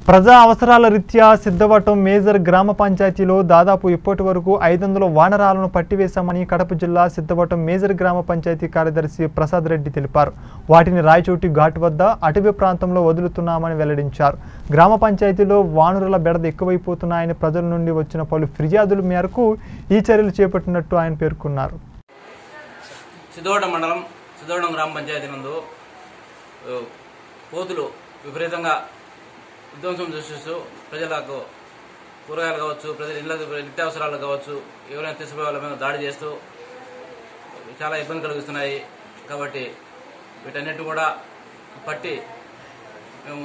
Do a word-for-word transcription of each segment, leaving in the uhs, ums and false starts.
ప్రజా అవసరాల రీత్యా సిద్ధవటం మేజర్ గ్రామ పంచాయతీలో దాదాపు ఇప్పటి వరకు ఐదు వందల వానరాలను పట్టివేశామని కడప జిల్లా సిద్ధవటం మేజర్ గ్రామ పంచాయతీ కార్యదర్శి ప్రసాద్ రెడ్డి తెలిపారు. వాటిని రాయచోటి ఘాట్ వద్ద అటవీ ప్రాంతంలో వదులుతున్నామని వెల్లడించారు. గ్రామ పంచాయతీలో వానరుల బెడద ఎక్కువైపోతున్నాయని ప్రజల నుండి వచ్చిన పలు ఫిర్యాదుల మేరకు ఈ చర్యలు చేపట్టినట్టు ఆయన పేర్కొన్నారు. సిద్ధవటం మండలం సిద్ధవటం గ్రామ పంచాయతీ నందు కోతులు విపరీతంగా విధ్వంసం సృష్టిస్తూ ప్రజలకు కూరగాయలు కావచ్చు, ప్రజల ఇళ్ల నిత్యావసరాలు కావచ్చు, ఎవరైనా తీసుకుపోయే వాళ్ళ మీద దాడి చేస్తూ చాలా ఇబ్బంది కలిగిస్తున్నాయి. కాబట్టి వీటన్నిటి కూడా పట్టి మేము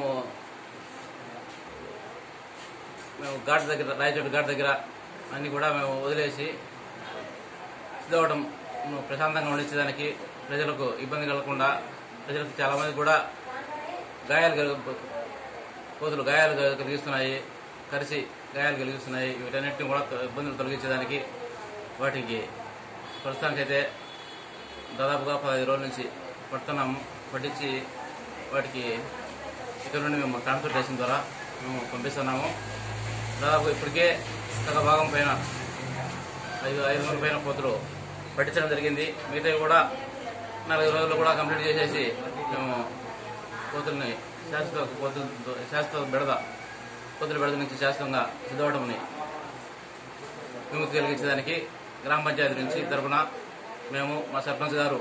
మేము ఘాట్ దగ్గర రాయచోటి ఘాట్ దగ్గర అన్ని కూడా మేము వదిలేసి సిద్ధవటం ప్రశాంతంగా ఉండించడానికి, ప్రజలకు ఇబ్బంది కలగకుండా, ప్రజలకు చాలా మంది కూడా గాయాలు కోతులు గాయాలు కలిగిస్తున్నాయి, కరిసి గాయాలు కలిగిస్తున్నాయి. వీటన్నిటిని కూడా ఇబ్బందులు తొలగించడానికి వాటికి ప్రస్తుతానికైతే దాదాపుగా పదహైదు రోజుల నుంచి పడుతున్నాము. పట్టించి వాటికి ఇక్కడ నుండి మేము ట్రాన్స్పోర్టేషన్ ద్వారా మేము పంపిస్తున్నాము. దాదాపు ఇప్పటికే సగ భాగం పైన ఐదు ఐదు వందల పైన కోతులు పట్టించడం జరిగింది. మిగతా కూడా నలభై రోజుల్లో కూడా కంప్లీట్ చేసేసి మేము కోతుల్ని శాశ్వత కోతులతో శాశ్వత బెడద కోతుల బెడద నుంచి శాశ్వతంగా సిద్ధవటంని విముక్తి కలిగించడానికి గ్రామ పంచాయతీ నుంచి తరఫున మేము మా సర్పంచ్ గారు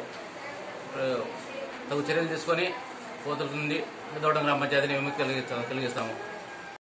తగు చర్యలు తీసుకొని కోతుల నుండి సిద్ధవటం గ్రామ పంచాయతీని విముక్తి కలిగిస్తాము.